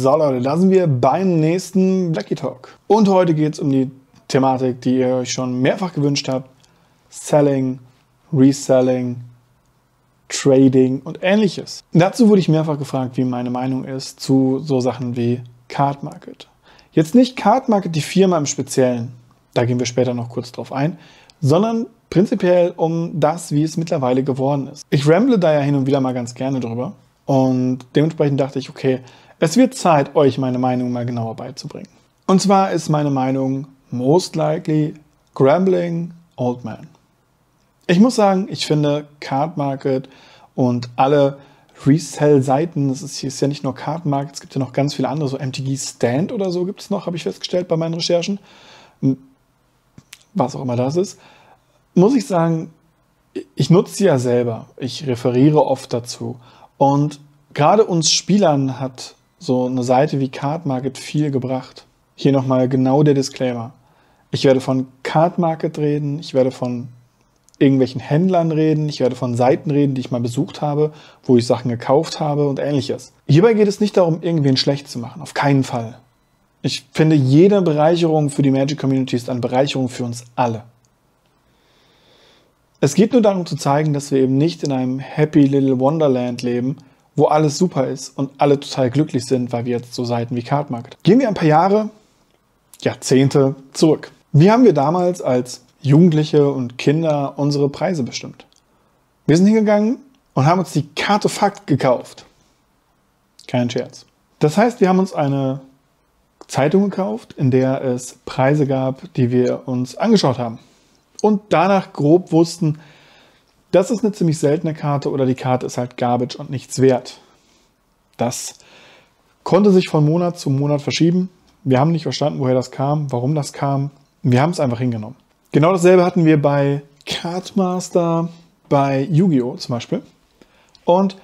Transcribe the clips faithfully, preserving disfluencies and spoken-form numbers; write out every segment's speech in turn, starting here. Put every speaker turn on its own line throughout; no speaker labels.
So Leute, da sind wir beim nächsten Blackie Talk. Und heute geht es um die Thematik, die ihr euch schon mehrfach gewünscht habt. Selling, Reselling, Trading und ähnliches. Dazu wurde ich mehrfach gefragt, wie meine Meinung ist zu so Sachen wie Card Market. Jetzt nicht Card Market, die Firma im Speziellen, da gehen wir später noch kurz drauf ein, sondern prinzipiell um das, wie es mittlerweile geworden ist. Ich ramble da ja hin und wieder mal ganz gerne drüber und dementsprechend dachte ich, okay, es wird Zeit, euch meine Meinung mal genauer beizubringen. Und zwar ist meine Meinung most likely Grambling Old Man. Ich muss sagen, ich finde Card Market und alle Resell-Seiten, das ist, hier ist ja nicht nur Card Market, es gibt ja noch ganz viele andere, so M T G Stand oder so gibt es noch, habe ich festgestellt bei meinen Recherchen. Was auch immer das ist. Muss ich sagen, ich nutze sie ja selber. Ich referiere oft dazu. Und gerade uns Spielern hat so eine Seite wie Card Market viel gebracht. Hier nochmal genau der Disclaimer. Ich werde von Card Market reden, ich werde von irgendwelchen Händlern reden, ich werde von Seiten reden, die ich mal besucht habe, wo ich Sachen gekauft habe und ähnliches. Hierbei geht es nicht darum, irgendwen schlecht zu machen, auf keinen Fall. Ich finde, jede Bereicherung für die Magic-Community ist eine Bereicherung für uns alle. Es geht nur darum zu zeigen, dass wir eben nicht in einem Happy Little Wonderland leben, wo alles super ist und alle total glücklich sind, weil wir jetzt so Seiten wie Card Market. Gehen wir ein paar Jahre, Jahrzehnte zurück. Wie haben wir damals als Jugendliche und Kinder unsere Preise bestimmt? Wir sind hingegangen und haben uns die Karte Fakt gekauft. Kein Scherz. Das heißt, wir haben uns eine Zeitung gekauft, in der es Preise gab, die wir uns angeschaut haben. Und danach grob wussten, das ist eine ziemlich seltene Karte oder die Karte ist halt Garbage und nichts wert. Das konnte sich von Monat zu Monat verschieben. Wir haben nicht verstanden, woher das kam, warum das kam. Wir haben es einfach hingenommen. Genau dasselbe hatten wir bei Cardmaster, bei Yu-Gi-Oh! Zum Beispiel. Und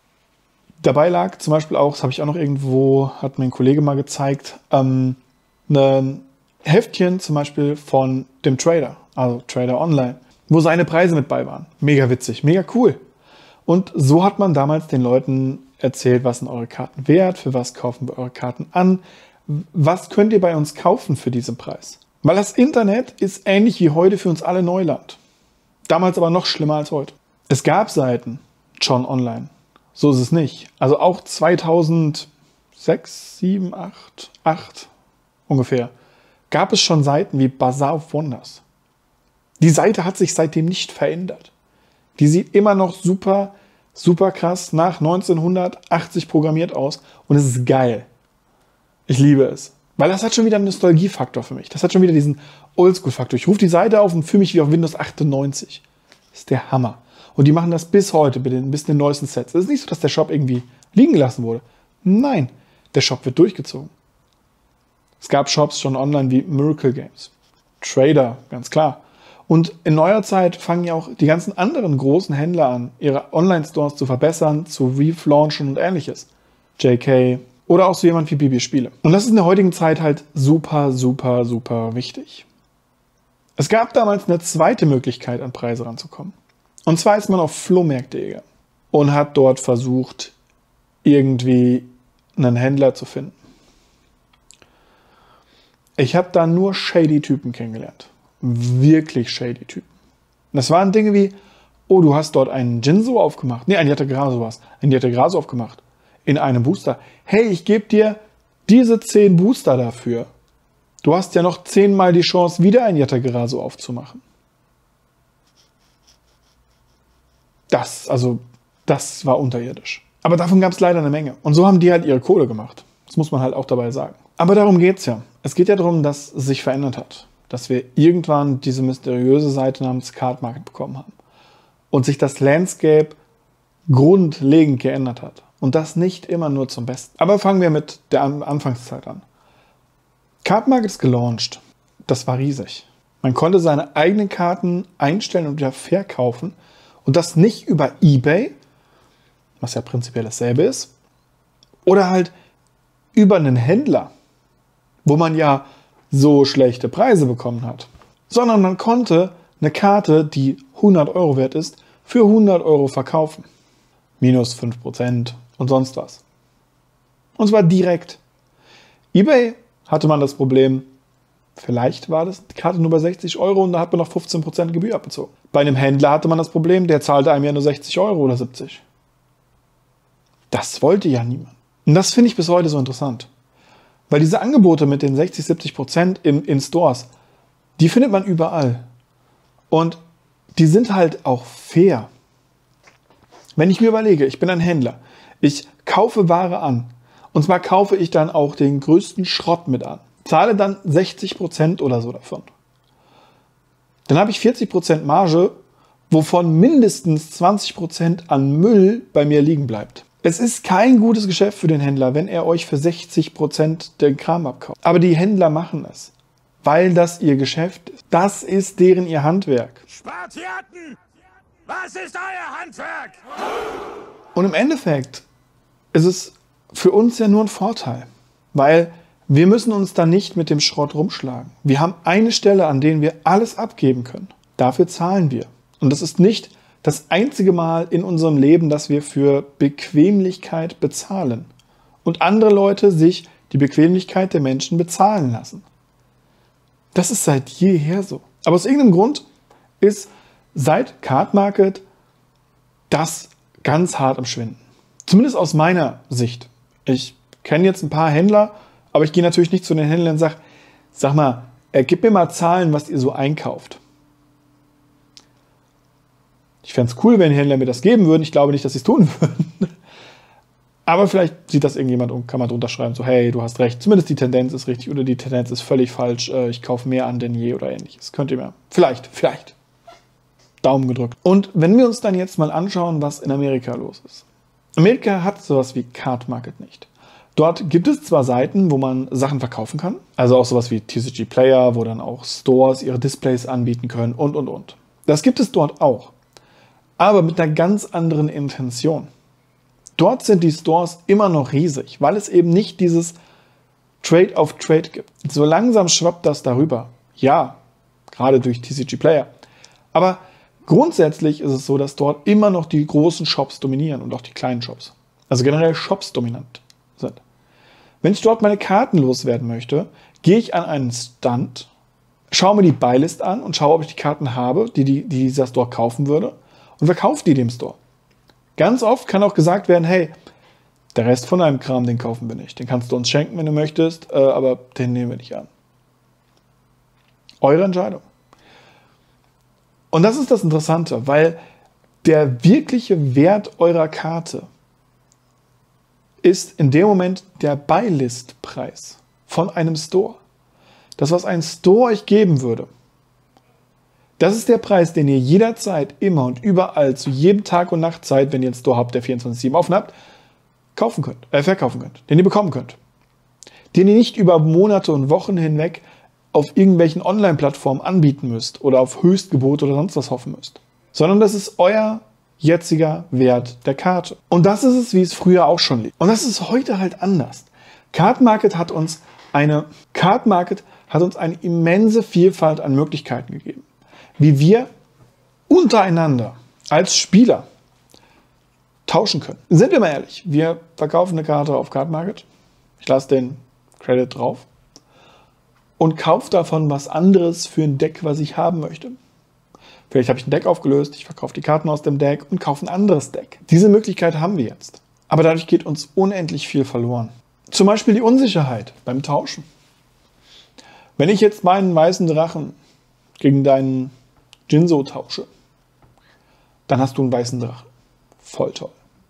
dabei lag zum Beispiel auch, das habe ich auch noch irgendwo, hat mir ein Kollege mal gezeigt, ähm, ein Heftchen zum Beispiel von dem Trader, also Trader Online, wo seine Preise mit bei waren. Mega witzig, mega cool. Und so hat man damals den Leuten erzählt, was sind eure Karten wert, für was kaufen wir eure Karten an, was könnt ihr bei uns kaufen für diesen Preis. Weil das Internet ist ähnlich wie heute für uns alle Neuland. Damals aber noch schlimmer als heute. Es gab Seiten schon online. So ist es nicht. Also auch zweitausendsechs, sieben, acht, acht ungefähr gab es schon Seiten wie Bazaar of Wonders. Die Seite hat sich seitdem nicht verändert. Die sieht immer noch super, super krass nach neunzehnhundertachtzig programmiert aus und es ist geil. Ich liebe es. Weil das hat schon wieder einen Nostalgiefaktor für mich. Das hat schon wieder diesen Oldschool-Faktor. Ich rufe die Seite auf und fühle mich wie auf Windows achtundneunzig. Das ist der Hammer. Und die machen das bis heute, bis den neuesten Sets. Es ist nicht so, dass der Shop irgendwie liegen gelassen wurde. Nein, der Shop wird durchgezogen. Es gab Shops schon online wie Miracle Games, Trader, ganz klar. Und in neuer Zeit fangen ja auch die ganzen anderen großen Händler an, ihre Online-Stores zu verbessern, zu relaunchen und ähnliches. J K oder auch so jemand wie Bibi Spiele. Und das ist in der heutigen Zeit halt super, super, super wichtig. Es gab damals eine zweite Möglichkeit, an Preise ranzukommen. Und zwar ist man auf Flohmärkte gegangen und hat dort versucht, irgendwie einen Händler zu finden. Ich habe da nur shady Typen kennengelernt. Wirklich shady Typen. Das waren Dinge wie, oh, du hast dort einen Jinzo aufgemacht. Nee, ein Yatagarasu was. Ein Yatagarasu aufgemacht. In einem Booster. Hey, ich gebe dir diese zehn Booster dafür. Du hast ja noch zehnmal die Chance, wieder ein Yatagarasu aufzumachen. Das, also, das war unterirdisch. Aber davon gab es leider eine Menge. Und so haben die halt ihre Kohle gemacht. Das muss man halt auch dabei sagen. Aber darum geht es ja. Es geht ja darum, dass es sich verändert hat. Dass wir irgendwann diese mysteriöse Seite namens Card Market bekommen haben. Und sich das Landscape grundlegend geändert hat. Und das nicht immer nur zum Besten. Aber fangen wir mit der Anfangszeit an. Card Market ist gelauncht. Das war riesig. Man konnte seine eigenen Karten einstellen und wieder verkaufen. Und das nicht über eBay, was ja prinzipiell dasselbe ist, oder halt über einen Händler, wo man ja so schlechte Preise bekommen hat. Sondern man konnte eine Karte, die hundert Euro wert ist, für hundert Euro verkaufen. Minus fünf Prozent und sonst was. Und zwar direkt. eBay hatte man das Problem, vielleicht war das die Karte nur bei sechzig Euro und da hat man noch fünfzehn Prozent Gebühr abgezogen. Bei einem Händler hatte man das Problem, der zahlte einem ja nur sechzig Euro oder siebzig. Das wollte ja niemand. Und das finde ich bis heute so interessant. Weil diese Angebote mit den sechzig, siebzig Prozent in, in Stores, die findet man überall. Und die sind halt auch fair. Wenn ich mir überlege, ich bin ein Händler, ich kaufe Ware an. Und zwar kaufe ich dann auch den größten Schrott mit an. Zahle dann sechzig Prozent oder so davon. Dann habe ich vierzig Prozent Marge, wovon mindestens zwanzig Prozent an Müll bei mir liegen bleibt. Es ist kein gutes Geschäft für den Händler, wenn er euch für sechzig Prozent den Kram abkauft. Aber die Händler machen es, weil das ihr Geschäft ist. Das ist deren ihr Handwerk.
Spartiaten, was ist euer Handwerk?
Und im Endeffekt ist es für uns ja nur ein Vorteil, weil wir müssen uns da nicht mit dem Schrott rumschlagen. Wir haben eine Stelle, an der wir alles abgeben können. Dafür zahlen wir. Und das ist nicht das einzige Mal in unserem Leben, dass wir für Bequemlichkeit bezahlen und andere Leute sich die Bequemlichkeit der Menschen bezahlen lassen. Das ist seit jeher so. Aber aus irgendeinem Grund ist seit Card Market das ganz hart am Schwinden. Zumindest aus meiner Sicht. Ich kenne jetzt ein paar Händler, aber ich gehe natürlich nicht zu den Händlern und sage, sag mal, äh, gib mir mal Zahlen, was ihr so einkauft. Ich fände es cool, wenn die Händler mir das geben würden. Ich glaube nicht, dass sie es tun würden. Aber vielleicht sieht das irgendjemand und kann man drunter schreiben, so hey, du hast recht, zumindest die Tendenz ist richtig oder die Tendenz ist völlig falsch, ich kaufe mehr an denn je oder ähnliches. Könnt ihr mir, vielleicht, vielleicht. Daumen gedrückt. Und wenn wir uns dann jetzt mal anschauen, was in Amerika los ist. Amerika hat sowas wie Card Market nicht. Dort gibt es zwar Seiten, wo man Sachen verkaufen kann, also auch sowas wie T C G Player, wo dann auch Stores ihre Displays anbieten können und, und, und. Das gibt es dort auch. Aber mit einer ganz anderen Intention. Dort sind die Stores immer noch riesig, weil es eben nicht dieses Trade auf Trade gibt. So langsam schwappt das darüber. Ja, gerade durch T C G Player. Aber grundsätzlich ist es so, dass dort immer noch die großen Shops dominieren und auch die kleinen Shops. Also generell Shops dominant sind. Wenn ich dort meine Karten loswerden möchte, gehe ich an einen Stand, schaue mir die Buylist an und schaue, ob ich die Karten habe, die, die, die dieser Store kaufen würde. Und verkauft die dem Store. Ganz oft kann auch gesagt werden, hey, der Rest von deinem Kram, den kaufen wir nicht. Den kannst du uns schenken, wenn du möchtest, äh, aber den nehmen wir nicht an. Eure Entscheidung. Und das ist das Interessante, weil der wirkliche Wert eurer Karte ist in dem Moment der Buylist-Preis von einem Store. Das, was ein Store euch geben würde. Das ist der Preis, den ihr jederzeit, immer und überall, zu jedem Tag und Nachtzeit, wenn ihr einen Store habt, der vierundzwanzig sieben offen habt, kaufen könnt, äh, verkaufen könnt, den ihr bekommen könnt. Den ihr nicht über Monate und Wochen hinweg auf irgendwelchen Online-Plattformen anbieten müsst oder auf Höchstgebot oder sonst was hoffen müsst. Sondern das ist euer jetziger Wert der Karte. Und das ist es, wie es früher auch schon lief. Und das ist heute halt anders. Card Market hat uns eine, Card Market hat uns eine immense Vielfalt an Möglichkeiten gegeben, wie wir untereinander als Spieler tauschen können. Sind wir mal ehrlich, wir verkaufen eine Karte auf Card Market, ich lasse den Credit drauf und kaufe davon was anderes für ein Deck, was ich haben möchte. Vielleicht habe ich ein Deck aufgelöst, ich verkaufe die Karten aus dem Deck und kaufe ein anderes Deck. Diese Möglichkeit haben wir jetzt. Aber dadurch geht uns unendlich viel verloren. Zum Beispiel die Unsicherheit beim Tauschen. Wenn ich jetzt meinen weißen Drachen gegen deinen Jinzo tausche, dann hast du einen weißen Drachen. Voll toll.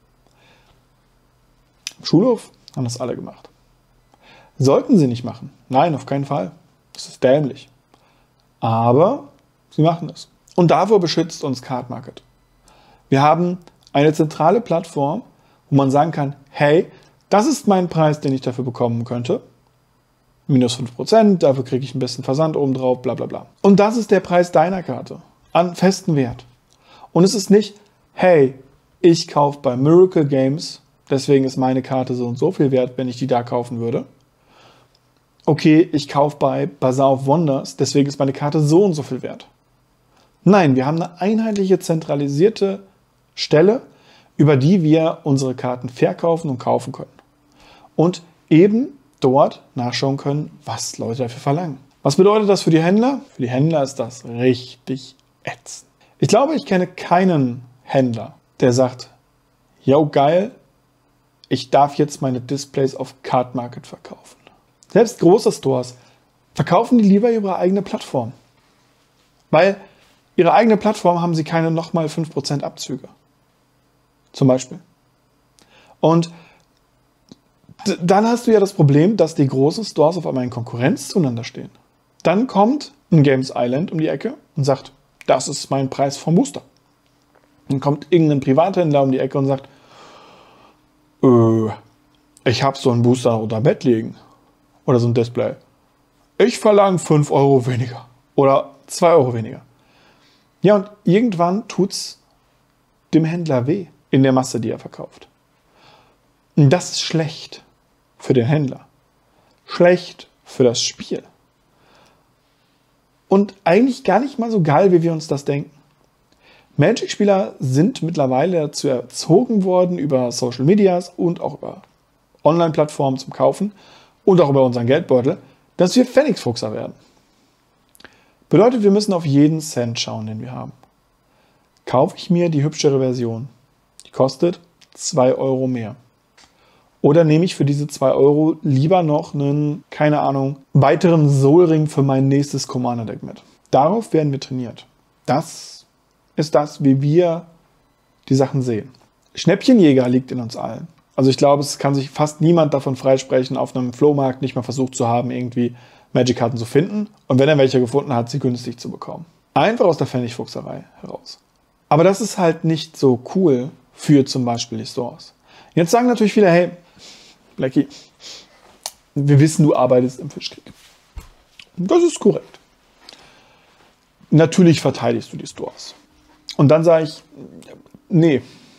Im Schulhof haben das alle gemacht. Sollten sie nicht machen. Nein, auf keinen Fall. Das ist dämlich. Aber sie machen es. Und davor beschützt uns Card Market. Wir haben eine zentrale Plattform, wo man sagen kann, hey, das ist mein Preis, den ich dafür bekommen könnte. Minus fünf Prozent, dafür kriege ich ein bisschen Versand oben drauf, bla bla bla. Und das ist der Preis deiner Karte. An festen Wert. Und es ist nicht, hey, ich kaufe bei Miracle Games, deswegen ist meine Karte so und so viel wert, wenn ich die da kaufen würde. Okay, ich kaufe bei Bazaar of Wonders, deswegen ist meine Karte so und so viel wert. Nein, wir haben eine einheitliche, zentralisierte Stelle, über die wir unsere Karten verkaufen und kaufen können. Und eben dort nachschauen können, was Leute dafür verlangen. Was bedeutet das für die Händler? Für die Händler ist das richtig ätzend. Ich glaube, ich kenne keinen Händler, der sagt, yo geil, ich darf jetzt meine Displays auf Cardmarket verkaufen. Selbst große Stores verkaufen die lieber ihre eigene Plattform. Weil ihre eigene Plattform haben sie keine nochmal fünf Prozent Abzüge. Zum Beispiel. Und dann hast du ja das Problem, dass die großen Stores auf einmal in Konkurrenz zueinander stehen. Dann kommt ein Games Island um die Ecke und sagt, das ist mein Preis vom Booster. Dann kommt irgendein Privathändler um die Ecke und sagt, äh, ich habe so einen Booster unter Bett liegen. Oder so ein Display. Ich verlange fünf Euro weniger. Oder zwei Euro weniger. Ja, und irgendwann tut es dem Händler weh in der Masse, die er verkauft. Und das ist schlecht für den Händler. Schlecht für das Spiel. Und eigentlich gar nicht mal so geil, wie wir uns das denken. Magic-Spieler sind mittlerweile dazu erzogen worden, über Social Medias und auch über Online-Plattformen zum Kaufen und auch über unseren Geldbeutel, dass wir Pfennigfuchser werden. Bedeutet, wir müssen auf jeden Cent schauen, den wir haben. Kaufe ich mir die hübschere Version, die kostet zwei Euro mehr. Oder nehme ich für diese zwei Euro lieber noch einen, keine Ahnung, weiteren Soul-Ring für mein nächstes Commander-Deck mit. Darauf werden wir trainiert. Das ist das, wie wir die Sachen sehen. Schnäppchenjäger liegt in uns allen. Also ich glaube, es kann sich fast niemand davon freisprechen, auf einem Flohmarkt nicht mal versucht zu haben, irgendwie Magic-Karten zu finden. Und wenn er welche gefunden hat, sie günstig zu bekommen. Einfach aus der Pfennigfuchserei heraus. Aber das ist halt nicht so cool für zum Beispiel die Stores. Jetzt sagen natürlich viele, hey, Blackie, wir wissen, du arbeitest im Fischkrieg. Das ist korrekt. Natürlich verteidigst du die Stores. Und dann sage ich, nee,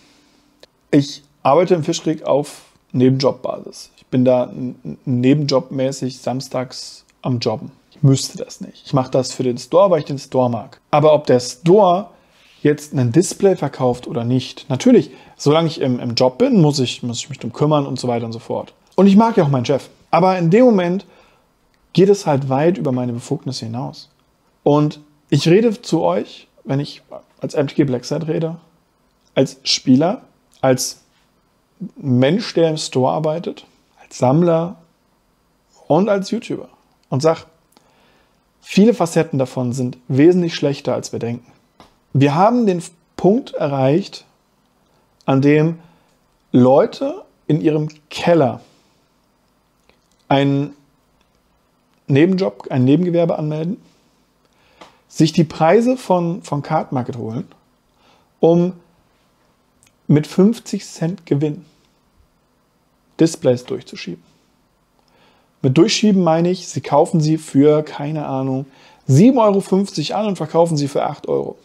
ich arbeite im Fischkrieg auf Nebenjobbasis. Ich bin da nebenjobmäßig samstags am Jobben. Ich müsste das nicht. Ich mache das für den Store, weil ich den Store mag. Aber ob der Store jetzt ein Display verkauft oder nicht, natürlich, solange ich im, im Job bin, muss ich, muss ich mich darum kümmern und so weiter und so fort. Und ich mag ja auch meinen Chef. Aber in dem Moment geht es halt weit über meine Befugnisse hinaus. Und ich rede zu euch, wenn ich als M T G Blackside rede, als Spieler, als Mensch, der im Store arbeitet, als Sammler und als YouTuber. Und sag, viele Facetten davon sind wesentlich schlechter, als wir denken. Wir haben den Punkt erreicht, an dem Leute in ihrem Keller einen Nebenjob, ein Nebengewerbe anmelden, sich die Preise von, von Cardmarket holen, um mit fünfzig Cent Gewinn Displays durchzuschieben. Mit Durchschieben meine ich, sie kaufen sie für, keine Ahnung, sieben Euro fünfzig an und verkaufen sie für acht Euro.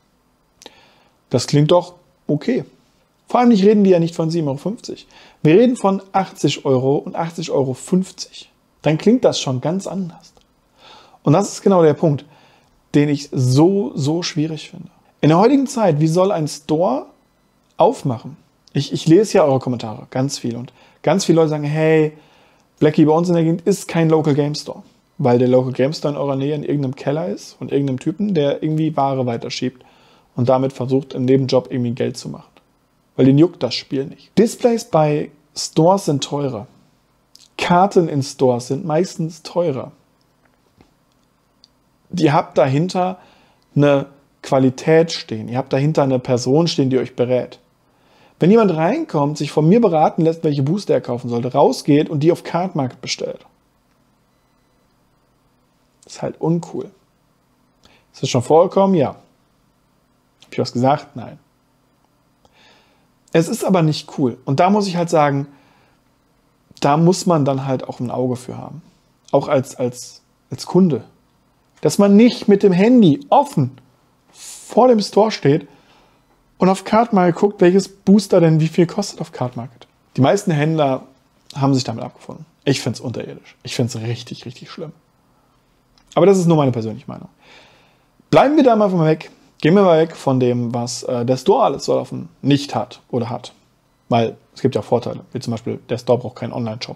Das klingt doch okay. Vor allem nicht reden wir ja nicht von sieben Euro fünfzig. Wir reden von achtzig Euro und achtzig Euro fünfzig. Dann klingt das schon ganz anders. Und das ist genau der Punkt, den ich so, so schwierig finde. In der heutigen Zeit, wie soll ein Store aufmachen? Ich, ich lese ja eure Kommentare, ganz viel. Und ganz viele Leute sagen, hey, Blackie, bei uns in der Gegend ist kein Local Game Store. Weil der Local Game Store in eurer Nähe in irgendeinem Keller ist und irgendeinem Typen, der irgendwie Ware weiterschiebt und damit versucht, im Nebenjob irgendwie Geld zu machen. Weil den juckt das Spiel nicht. Displays bei Stores sind teurer. Karten in Stores sind meistens teurer. Ihr habt dahinter eine Qualität stehen. Ihr habt dahinter eine Person stehen, die euch berät. Wenn jemand reinkommt, sich von mir beraten lässt, welche Booster er kaufen sollte, rausgeht und die auf Cardmarket bestellt, ist halt uncool. Ist das schon vorgekommen? Ja. Habe ich was gesagt? Nein. Es ist aber nicht cool. Und da muss ich halt sagen, da muss man dann halt auch ein Auge für haben. Auch als, als, als Kunde. Dass man nicht mit dem Handy offen vor dem Store steht und auf Cardmarket guckt, welches Booster denn wie viel kostet auf Cardmarket. Die meisten Händler haben sich damit abgefunden. Ich finde es unterirdisch. Ich finde es richtig, richtig schlimm. Aber das ist nur meine persönliche Meinung. Bleiben wir da mal von weg. Gehen wir mal weg von dem, was äh, der Store alles so offen nicht hat oder hat. Weil es gibt ja auch Vorteile. Wie zum Beispiel, der Store braucht keinen Online-Shop mehr.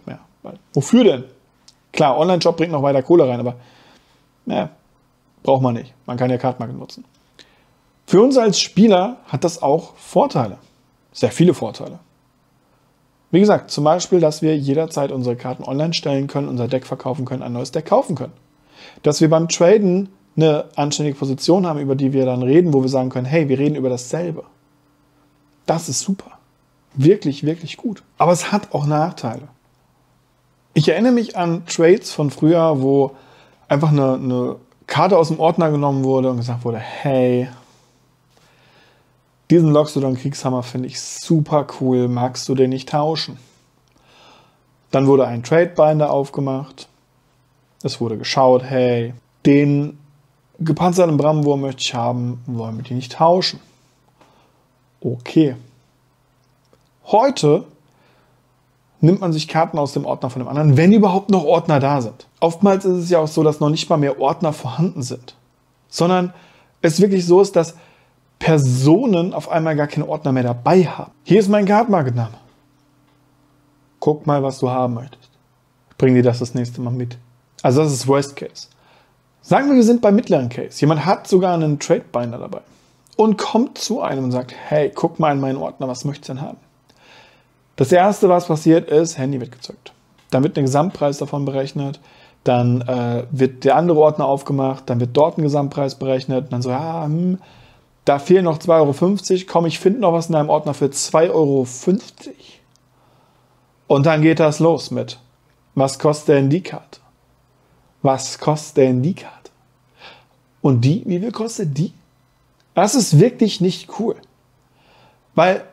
Weil, wofür denn? Klar, Online-Shop bringt noch weiter Kohle rein, aber naja, braucht man nicht. Man kann ja Card Market nutzen. Für uns als Spieler hat das auch Vorteile. Sehr viele Vorteile. Wie gesagt, zum Beispiel, dass wir jederzeit unsere Karten online stellen können, unser Deck verkaufen können, ein neues Deck kaufen können. Dass wir beim Traden eine anständige Position haben, über die wir dann reden, wo wir sagen können, hey, wir reden über dasselbe. Das ist super. Wirklich, wirklich gut. Aber es hat auch Nachteile. Ich erinnere mich an Trades von früher, wo einfach eine, eine Karte aus dem Ordner genommen wurde und gesagt wurde, hey, diesen Loxodon Kriegshammer finde ich super cool, magst du den nicht tauschen? Dann wurde ein Trade Binder aufgemacht, es wurde geschaut, hey, den gepanzerten Bramwurm möchte ich haben, wollen wir die nicht tauschen? Okay. Heute nimmt man sich Karten aus dem Ordner von dem anderen, wenn überhaupt noch Ordner da sind. Oftmals ist es ja auch so, dass noch nicht mal mehr Ordner vorhanden sind, sondern es wirklich so ist, dass Personen auf einmal gar keine Ordner mehr dabei haben. Hier ist mein Card Market Name. Guck mal, was du haben möchtest. Ich bring dir das das nächste Mal mit. Also das ist Worst Case. Sagen wir, wir sind beim mittleren Case. Jemand hat sogar einen Trade Binder dabei und kommt zu einem und sagt, hey, guck mal in meinen Ordner, was möchtest du denn haben? Das Erste, was passiert, ist, Handy wird gezückt. Dann wird ein Gesamtpreis davon berechnet, dann äh, wird der andere Ordner aufgemacht, dann wird dort ein Gesamtpreis berechnet, und dann so, ja, hm, da fehlen noch zwei Euro fünfzig, komm, ich finde noch was in deinem Ordner für zwei Euro fünfzig. Und dann geht das los mit, was kostet denn die Karte? Was kostet denn die Karte? Und die, wie viel kostet die? Das ist wirklich nicht cool. Weil,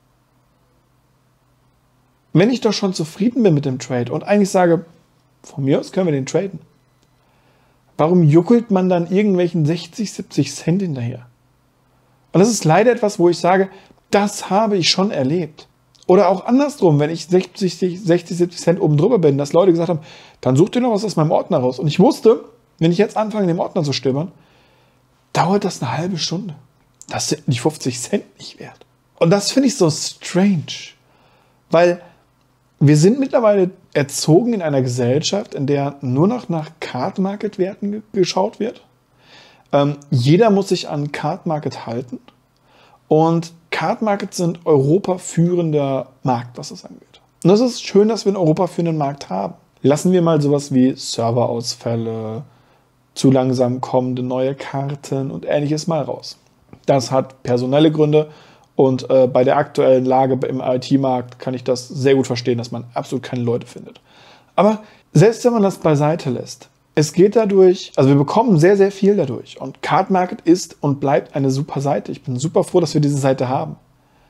wenn ich doch schon zufrieden bin mit dem Trade und eigentlich sage, von mir aus können wir den traden, warum juckelt man dann irgendwelchen sechzig, siebzig Cent hinterher? Und das ist leider etwas, wo ich sage, das habe ich schon erlebt. Oder auch andersrum, wenn ich sechzig, siebzig Cent oben drüber bin, dass Leute gesagt haben, dann such dir noch was aus meinem Ordner raus. Und ich wusste, wenn ich jetzt anfange, in dem Ordner zu stöbern, dauert das eine halbe Stunde. Das sind die fünfzig Cent nicht wert. Und das finde ich so strange. Weil wir sind mittlerweile erzogen in einer Gesellschaft, in der nur noch nach Card Market Werten geschaut wird. Ähm, jeder muss sich an Card Market halten. Und Card Markets sind Europa führender Markt, was das angeht. Und das ist schön, dass wir einen Europa führenden Markt haben. Lassen wir mal sowas wie Serverausfälle, zu langsam kommende neue Karten und Ähnliches mal raus. Das hat personelle Gründe und äh, bei der aktuellen Lage im I T-Markt kann ich das sehr gut verstehen, dass man absolut keine Leute findet. Aber selbst wenn man das beiseite lässt, es geht dadurch, also wir bekommen sehr, sehr viel dadurch. Und Card Market ist und bleibt eine super Seite. Ich bin super froh, dass wir diese Seite haben.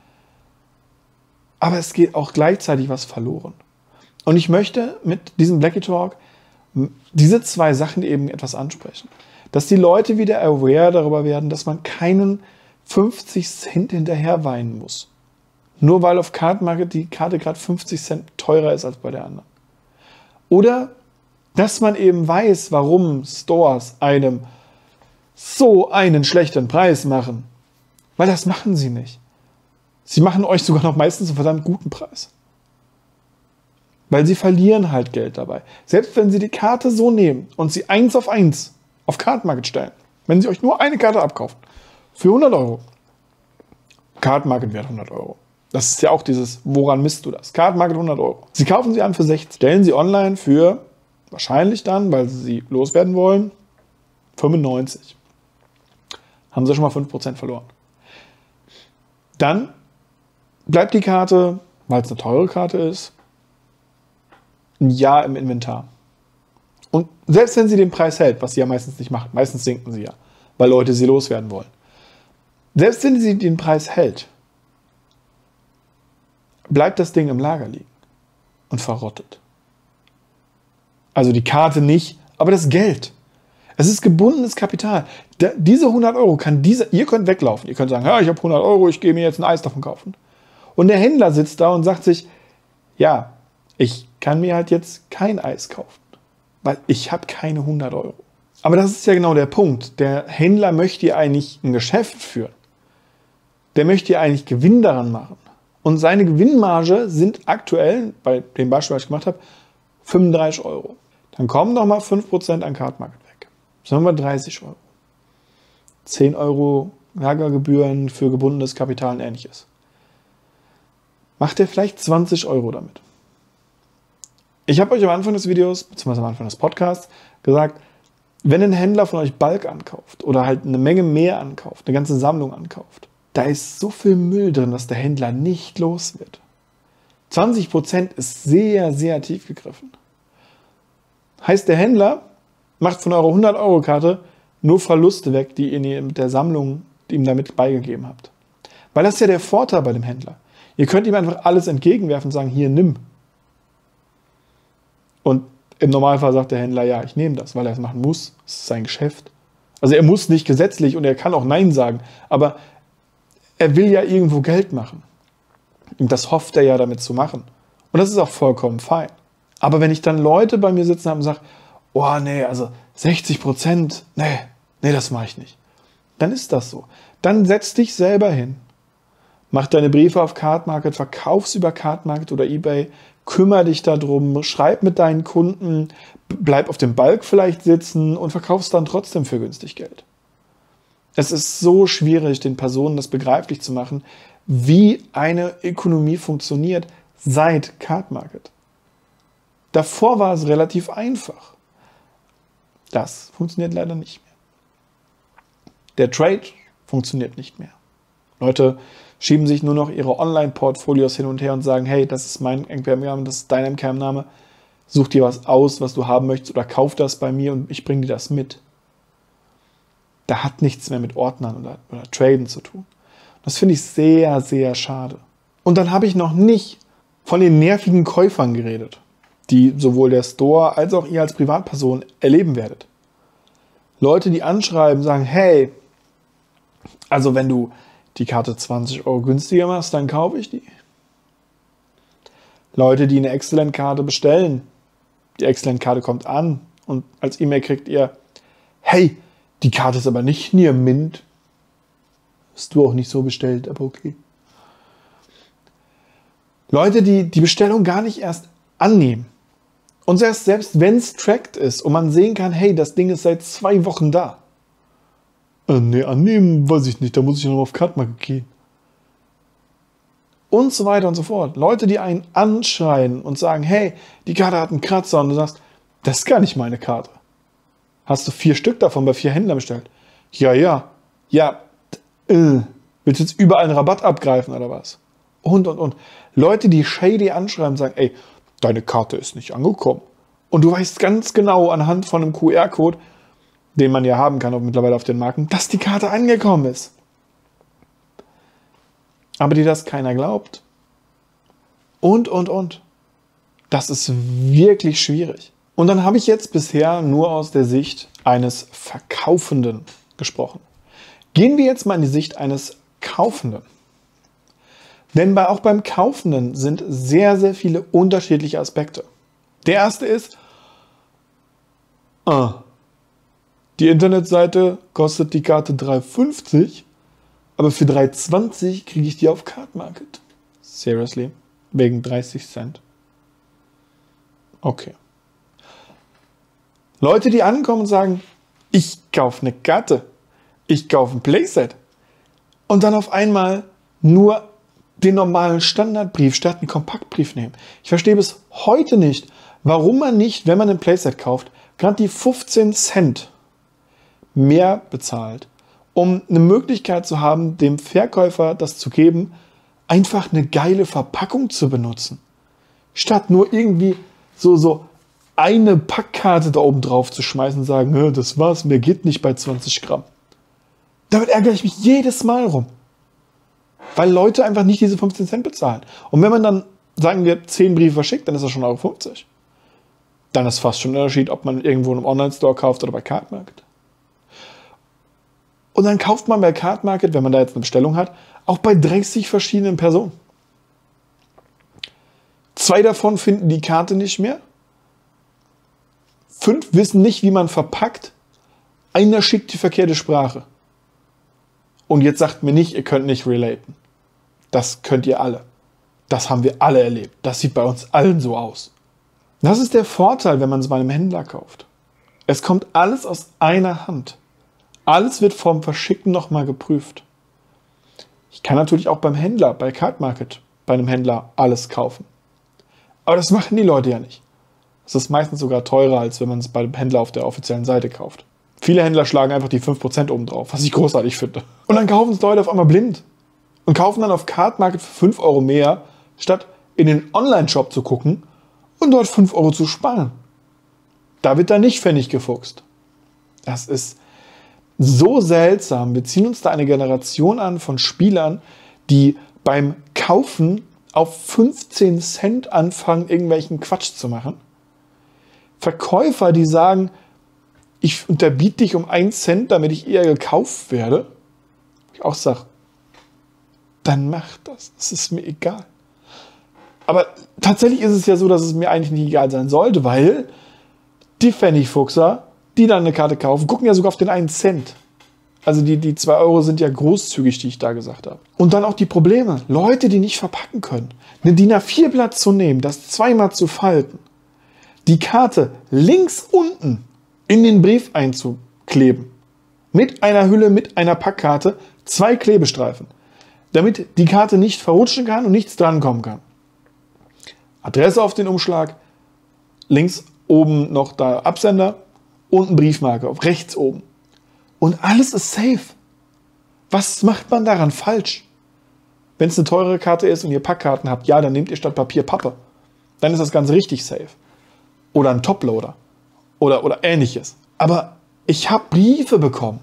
Aber es geht auch gleichzeitig was verloren. Und ich möchte mit diesem Blackie Talk diese zwei Sachen eben etwas ansprechen. Dass die Leute wieder aware darüber werden, dass man keinen fünfzig Cent hinterher weinen muss. Nur weil auf Card Market die Karte gerade fünfzig Cent teurer ist als bei der anderen. Oder dass man eben weiß, warum Stores einem so einen schlechten Preis machen. Weil das machen sie nicht. Sie machen euch sogar noch meistens einen verdammt guten Preis. Weil sie verlieren halt Geld dabei. Selbst wenn sie die Karte so nehmen und sie eins auf eins auf Card Market stellen, wenn sie euch nur eine Karte abkaufen, für hundert Euro. Card Market wert hundert Euro. Das ist ja auch dieses, woran misst du das? Card Market hundert Euro. Sie kaufen sie an für sechzig, stellen sie online für wahrscheinlich dann, weil sie sie loswerden wollen, fünfundneunzig. Haben sie schon mal fünf Prozent verloren. Dann bleibt die Karte, weil es eine teure Karte ist, ein Jahr im Inventar. Und selbst wenn sie den Preis hält, was sie ja meistens nicht macht, meistens sinken sie ja, weil Leute sie loswerden wollen. Selbst wenn sie den Preis hält, bleibt das Ding im Lager liegen und verrottet. Also die Karte nicht, aber das Geld. Es ist gebundenes Kapital. Da, diese hundert Euro kann dieser, ihr könnt weglaufen. Ihr könnt sagen, ja, ich habe hundert Euro, ich gehe mir jetzt ein Eis davon kaufen. Und der Händler sitzt da und sagt sich, ja, ich kann mir halt jetzt kein Eis kaufen, weil ich habe keine hundert Euro. Aber das ist ja genau der Punkt. Der Händler möchte ja eigentlich ein Geschäft führen. Der möchte ja eigentlich Gewinn daran machen. Und seine Gewinnmarge sind aktuell, bei dem Beispiel, was ich gemacht habe, fünfunddreißig Euro. Dann kommen nochmal fünf Prozent an Cardmarket weg. Das sind wir dreißig Euro. zehn Euro Lagergebühren für gebundenes Kapital und ähnliches. Macht ihr vielleicht zwanzig Euro damit. Ich habe euch am Anfang des Videos, beziehungsweise am Anfang des Podcasts, gesagt, wenn ein Händler von euch Bulk ankauft oder halt eine Menge mehr ankauft, eine ganze Sammlung ankauft, da ist so viel Müll drin, dass der Händler nicht los wird. zwanzig Prozent ist sehr, sehr tief gegriffen. Heißt, der Händler macht von eurer hundert-Euro-Karte nur Verluste weg, die ihr mit der Sammlung ihm damit beigegeben habt. Weil das ist ja der Vorteil bei dem Händler. Ihr könnt ihm einfach alles entgegenwerfen und sagen, hier, nimm. Und im Normalfall sagt der Händler, ja, ich nehme das, weil er es machen muss. Das ist sein Geschäft. Also er muss nicht gesetzlich und er kann auch Nein sagen, aber er will ja irgendwo Geld machen. Und das hofft er ja damit zu machen. Und das ist auch vollkommen fein. Aber wenn ich dann Leute bei mir sitzen habe und sage, oh nee, also sechzig Prozent, nee, nee, das mache ich nicht. Dann ist das so. Dann setz dich selber hin. Mach deine Briefe auf Cardmarket, verkauf's über Cardmarket oder eBay, kümmere dich darum, schreib mit deinen Kunden, bleib auf dem Bulk vielleicht sitzen und verkauf's dann trotzdem für günstig Geld. Es ist so schwierig, den Personen das begreiflich zu machen, wie eine Ökonomie funktioniert seit Cardmarket. Davor war es relativ einfach. Das funktioniert leider nicht mehr. Der Trade funktioniert nicht mehr. Leute schieben sich nur noch ihre Online-Portfolios hin und her und sagen, hey, das ist mein M K M-Name, das ist dein M K M-Name, such dir was aus, was du haben möchtest oder kauf das bei mir und ich bringe dir das mit. Da hat nichts mehr mit Ordnern oder, oder Traden zu tun. Das finde ich sehr, sehr schade. Und dann habe ich noch nicht von den nervigen Käufern geredet, die sowohl der Store als auch ihr als Privatperson erleben werdet. Leute, die anschreiben, sagen, hey, also wenn du die Karte zwanzig Euro günstiger machst, dann kaufe ich die. Leute, die eine Excellent-Karte bestellen. Die Excellent-Karte kommt an und als E-Mail kriegt ihr, hey, die Karte ist aber nicht Near Mint. Hast du auch nicht so bestellt, aber okay. Leute, die die Bestellung gar nicht erst annehmen. Und selbst, selbst wenn es tracked ist und man sehen kann, hey, das Ding ist seit zwei Wochen da. Äh, nee, annehmen weiß ich nicht, da muss ich noch auf Cardmarket gehen. Und so weiter und so fort. Leute, die einen anschreien und sagen, hey, die Karte hat einen Kratzer und du sagst, das ist gar nicht meine Karte. Hast du vier Stück davon bei vier Händlern bestellt? Ja, ja. Ja, äh, willst du jetzt überall einen Rabatt abgreifen oder was? Und, und, und. Leute, die shady anschreiben und sagen, ey, deine Karte ist nicht angekommen. Und du weißt ganz genau anhand von einem Q R-Code, den man ja haben kann, auch mittlerweile auf den Marken, dass die Karte angekommen ist. Aber dir das keiner glaubt. Und, und, und. Das ist wirklich schwierig. Und dann habe ich jetzt bisher nur aus der Sicht eines Verkaufenden gesprochen. Gehen wir jetzt mal in die Sicht eines Kaufenden. Denn bei, auch beim Kaufenden sind sehr, sehr viele unterschiedliche Aspekte. Der erste ist, ah, die Internetseite kostet die Karte drei fünfzig, aber für drei zwanzig kriege ich die auf Cardmarket. Seriously? Wegen dreißig Cent? Okay. Leute, die ankommen und sagen, ich kaufe eine Karte, ich kaufe ein Playset und dann auf einmal nur den normalen Standardbrief statt einen Kompaktbrief nehmen. Ich verstehe bis heute nicht, warum man nicht, wenn man ein Playset kauft, gerade die fünfzehn Cent mehr bezahlt, um eine Möglichkeit zu haben, dem Verkäufer das zu geben, einfach eine geile Verpackung zu benutzen. Statt nur irgendwie so, so eine Packkarte da oben drauf zu schmeißen und sagen, das war's, mehr geht nicht bei zwanzig Gramm. Damit ärgere ich mich jedes Mal rum. Weil Leute einfach nicht diese fünfzehn Cent bezahlen. Und wenn man dann, sagen wir, zehn Briefe verschickt, dann ist das schon eins Euro fünfzig. Dann ist fast schon ein Unterschied, ob man irgendwo in einem Online-Store kauft oder bei Cardmarket. Und dann kauft man bei Cardmarket, wenn man da jetzt eine Bestellung hat, auch bei dreißig verschiedenen Personen. Zwei davon finden die Karte nicht mehr. Fünf wissen nicht, wie man verpackt. Einer schickt die verkehrte Sprache. Und jetzt sagt mir nicht, ihr könnt nicht relaten. Das könnt ihr alle. Das haben wir alle erlebt. Das sieht bei uns allen so aus. Das ist der Vorteil, wenn man es bei einem Händler kauft. Es kommt alles aus einer Hand. Alles wird vom Verschicken nochmal geprüft. Ich kann natürlich auch beim Händler, bei Cardmarket, bei einem Händler alles kaufen. Aber das machen die Leute ja nicht. Es ist meistens sogar teurer, als wenn man es beim Händler auf der offiziellen Seite kauft. Viele Händler schlagen einfach die fünf Prozent oben drauf, was ich großartig finde. Und dann kaufen es Leute auf einmal blind. Und kaufen dann auf Cardmarket für fünf Euro mehr, statt in den Online-Shop zu gucken und dort fünf Euro zu sparen. Da wird da nicht Pfennig gefuchst. Das ist so seltsam. Wir ziehen uns da eine Generation an von Spielern, die beim Kaufen auf fünfzehn Cent anfangen, irgendwelchen Quatsch zu machen. Verkäufer, die sagen, ich unterbiete dich um einen Cent, damit ich eher gekauft werde. Ich auch sage, dann mach das. Es ist mir egal. Aber tatsächlich ist es ja so, dass es mir eigentlich nicht egal sein sollte, weil die Pfennigfuchser, die dann eine Karte kaufen, gucken ja sogar auf den einen Cent. Also die, die zwei Euro sind ja großzügig, die ich da gesagt habe. Und dann auch die Probleme. Leute, die nicht verpacken können. Eine D I N A vier Blatt zu nehmen, das zweimal zu falten, die Karte links unten in den Brief einzukleben. Mit einer Hülle, mit einer Packkarte, zwei Klebestreifen. Damit die Karte nicht verrutschen kann und nichts drankommen kann. Adresse auf den Umschlag, links oben noch da Absender und ein Briefmarke auf rechts oben. Und alles ist safe. Was macht man daran falsch? Wenn es eine teure Karte ist und ihr Packkarten habt, ja, dann nehmt ihr statt Papier Pappe. Dann ist das Ganze richtig safe. Oder ein Toploader. Oder, oder ähnliches. Aber ich habe Briefe bekommen.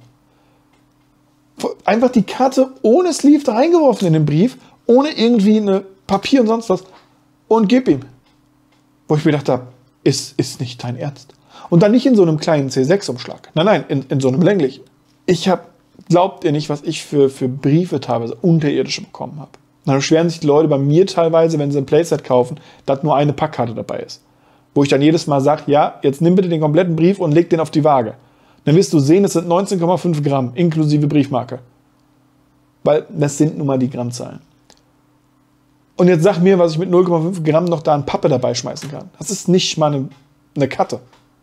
Einfach die Karte ohne Sleeve da reingeworfen in den Brief, ohne irgendwie eine Papier und sonst was. Und gib ihm. Wo ich mir gedacht habe, ist, ist nicht dein Ernst. Und dann nicht in so einem kleinen C sechs Umschlag. Nein, nein, in, in so einem länglichen. Ich habe, glaubt ihr nicht, was ich für, für Briefe teilweise unterirdisch bekommen habe. Dann beschweren sich die Leute bei mir teilweise, wenn sie ein Playset kaufen, dass nur eine Packkarte dabei ist. Wo ich dann jedes Mal sage, ja, jetzt nimm bitte den kompletten Brief und leg den auf die Waage. Dann wirst du sehen, es sind neunzehn Komma fünf Gramm, inklusive Briefmarke. Weil das sind nun mal die Grammzahlen. Und jetzt sag mir, was ich mit null Komma fünf Gramm noch da an Pappe dabei schmeißen kann. Das ist nicht mal eine, eine Karte.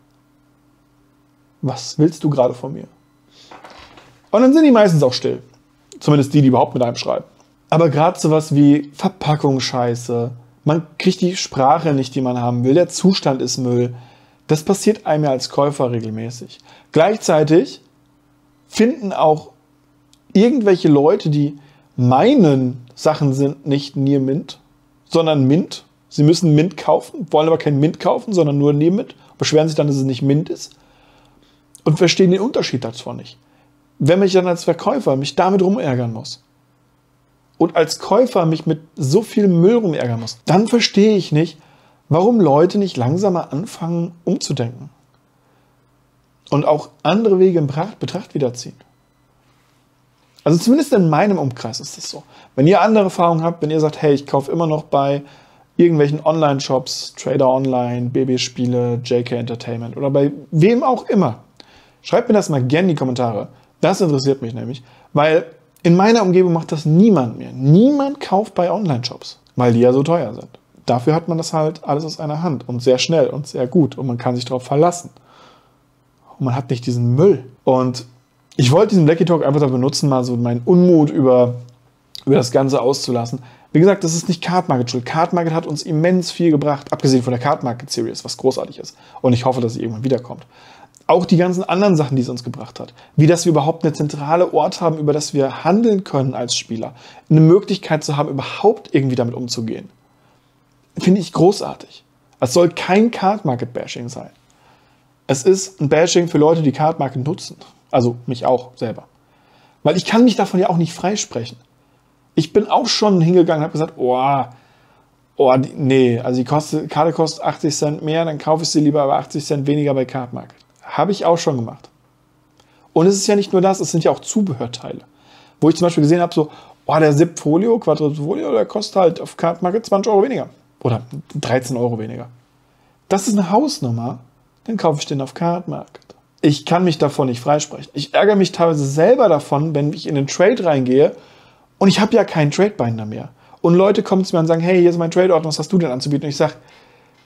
Was willst du gerade von mir? Und dann sind die meistens auch still. Zumindest die, die überhaupt mit einem schreiben. Aber gerade sowas wie Verpackungsscheiße, man kriegt die Sprache nicht, die man haben will, der Zustand ist Müll. Das passiert einem ja als Käufer regelmäßig. Gleichzeitig finden auch irgendwelche Leute, die meinen, Sachen sind nicht Near Mint, sondern Mint. Sie müssen Mint kaufen, wollen aber kein Mint kaufen, sondern nur Near Mint. Beschweren sich dann, dass es nicht Mint ist. Und verstehen den Unterschied davon nicht. Wenn mich dann als Verkäufer mich damit rumärgern muss und als Käufer mich mit so viel Müll rumärgern muss, dann verstehe ich nicht, warum Leute nicht langsamer anfangen umzudenken und auch andere Wege in Betracht wiederziehen. Also zumindest in meinem Umkreis ist das so. Wenn ihr andere Erfahrungen habt, wenn ihr sagt, hey, ich kaufe immer noch bei irgendwelchen Online-Shops, Trader Online, B B-Spiele, J K Entertainment oder bei wem auch immer, schreibt mir das mal gerne in die Kommentare. Das interessiert mich nämlich, weil in meiner Umgebung macht das niemand mehr. Niemand kauft bei Online-Shops, weil die ja so teuer sind. Dafür hat man das halt alles aus einer Hand und sehr schnell und sehr gut und man kann sich darauf verlassen. Und man hat nicht diesen Müll. Und ich wollte diesen Blackie Talk einfach da benutzen, mal so meinen Unmut über, über das Ganze auszulassen. Wie gesagt, das ist nicht Cardmarket schuld. Cardmarket hat uns immens viel gebracht, abgesehen von der Cardmarket Series, was großartig ist. Und ich hoffe, dass sie irgendwann wiederkommt. Auch die ganzen anderen Sachen, die es uns gebracht hat. Wie, dass wir überhaupt eine zentrale Ort haben, über das wir handeln können als Spieler. Eine Möglichkeit zu haben, überhaupt irgendwie damit umzugehen. Finde ich großartig. Es soll kein Cardmarket-Bashing sein. Es ist ein Bashing für Leute, die Cardmarket nutzen. Also mich auch selber. Weil ich kann mich davon ja auch nicht freisprechen. Ich bin auch schon hingegangen und habe gesagt, oh, oh, nee, also die Koste, Karte kostet achtzig Cent mehr, dann kaufe ich sie lieber aber achtzig Cent weniger bei Cardmarket. Habe ich auch schon gemacht. Und es ist ja nicht nur das, es sind ja auch Zubehörteile. Wo ich zum Beispiel gesehen habe, so, oh, der Zip Folio, Quadrifolio, der kostet halt auf Cardmarket zwanzig Euro weniger. Oder dreizehn Euro weniger. Das ist eine Hausnummer, dann kaufe ich den auf Cardmarket. Ich kann mich davon nicht freisprechen. Ich ärgere mich teilweise selber davon, wenn ich in den Trade reingehe und ich habe ja keinen Trade-Binder mehr. Und Leute kommen zu mir und sagen, hey, hier ist mein Trade-Ordner, was hast du denn anzubieten? Und ich sage,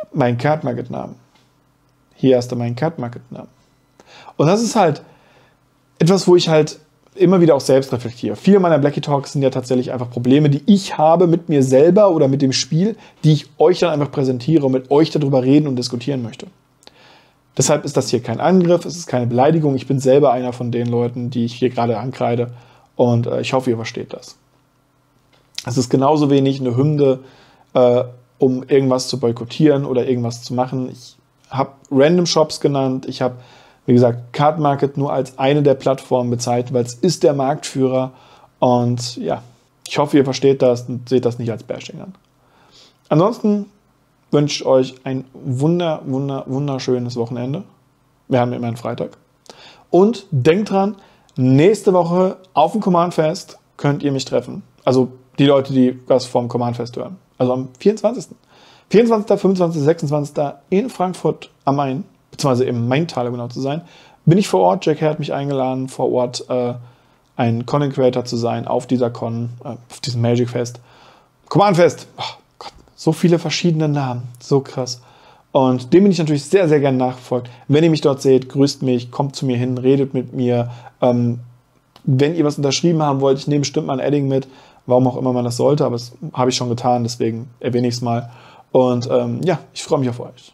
meinen Card Market Namen. Hier hast du meinen Card Market Namen. Und das ist halt etwas, wo ich halt immer wieder auch selbst reflektiere. Viele meiner Blackie Talks sind ja tatsächlich einfach Probleme, die ich habe mit mir selber oder mit dem Spiel, die ich euch dann einfach präsentiere und mit euch darüber reden und diskutieren möchte. Deshalb ist das hier kein Angriff, es ist keine Beleidigung. Ich bin selber einer von den Leuten, die ich hier gerade ankreide. Und äh, ich hoffe, ihr versteht das. Es ist genauso wenig eine Hymne, äh, um irgendwas zu boykottieren oder irgendwas zu machen. Ich habe Random Shops genannt. Ich habe, wie gesagt, Card Market nur als eine der Plattformen bezeichnet, weil es ist der Marktführer. Und ja, ich hoffe, ihr versteht das und seht das nicht als Bashing an. Ansonsten wünsche ich euch ein wunder, wunder, wunderschönes Wochenende. Wir haben immerhin Freitag. Und denkt dran, nächste Woche auf dem Command Fest könnt ihr mich treffen. Also die Leute, die was vom Command Fest hören. Also am vierundzwanzigsten vierundzwanzigsten, fünfundzwanzigsten, sechsundzwanzigsten in Frankfurt am Main, beziehungsweise im Maintal, um genau zu sein, bin ich vor Ort. Jack Herr hat mich eingeladen, vor Ort äh, ein Content Creator zu sein auf dieser Con, äh, auf diesem Magic Fest. Command Fest! Oh Gott, so viele verschiedene Namen. So krass. Und dem bin ich natürlich sehr, sehr gerne nachgefolgt. Wenn ihr mich dort seht, grüßt mich, kommt zu mir hin, redet mit mir. Ähm, wenn ihr was unterschrieben haben wollt, ich nehme bestimmt mal ein Adding mit. Warum auch immer man das sollte, aber das habe ich schon getan, deswegen erwähne ich es mal. Und ähm, ja, ich freue mich auf euch.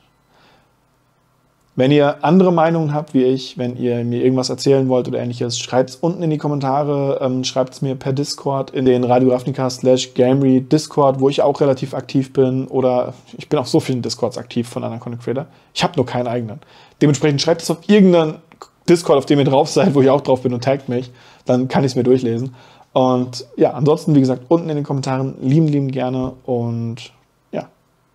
Wenn ihr andere Meinungen habt wie ich, wenn ihr mir irgendwas erzählen wollt oder ähnliches, schreibt es unten in die Kommentare, ähm, schreibt es mir per Discord in den Radio Ravnica slash Gamery Discord, wo ich auch relativ aktiv bin, oder ich bin auf so vielen Discords aktiv von anderen Content Creator. Ich habe nur keinen eigenen. Dementsprechend schreibt es auf irgendeinen Discord, auf dem ihr drauf seid, wo ich auch drauf bin, und taggt mich, dann kann ich es mir durchlesen. Und ja, ansonsten, wie gesagt, unten in den Kommentaren lieben, lieben gerne. Und ja,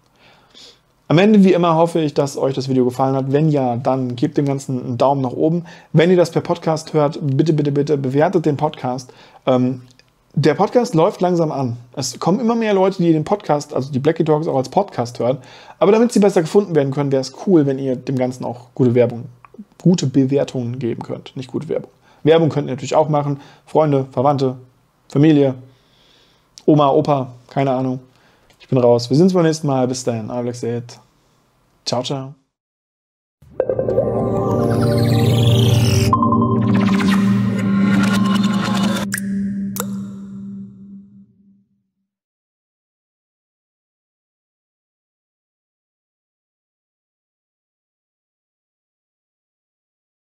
am Ende, wie immer, hoffe ich, dass euch das Video gefallen hat. Wenn ja, dann gebt dem Ganzen einen Daumen nach oben. Wenn ihr das per Podcast hört, bitte, bitte, bitte bewertet den Podcast. Ähm, der Podcast läuft langsam an. Es kommen immer mehr Leute, die den Podcast, also die Blackie Talks auch als Podcast hören. Aber damit sie besser gefunden werden können, wäre es cool, wenn ihr dem Ganzen auch gute Werbung, gute Bewertungen geben könnt. Nicht gute Werbung. Werbung könnt ihr natürlich auch machen. Freunde, Verwandte, Familie, Oma, Opa, keine Ahnung. Ich bin raus. Wir sehen uns beim nächsten Mal. Bis dahin. Alex, ciao, ciao.